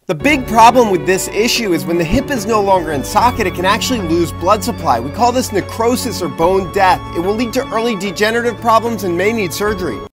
The big problem with this issue is when the hip is no longer in socket, it can actually lose blood supply. We call this necrosis or bone death. It will lead to early degenerative problems and may need surgery.